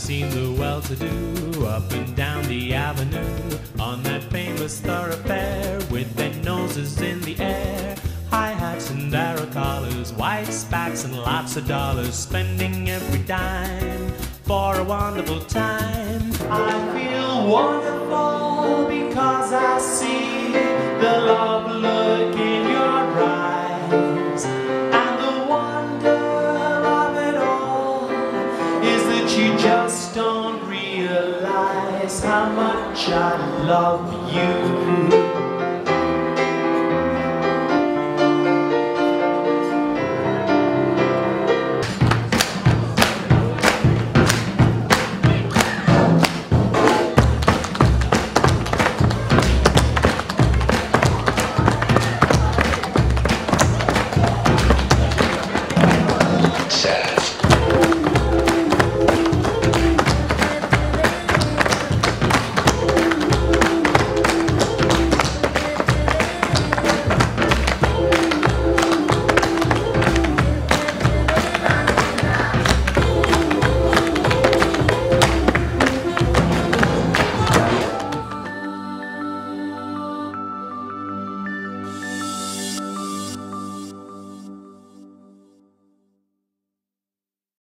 seen the well-to-do up and down the avenue on that famous thoroughfare with their noses in the air, high hats and arrow collars, white spats and lots of dollars, spending every dime for a wonderful time. I feel wonderful because I see the love look in your eyes, and the wonder of it all is that you just don't realize how much I love you.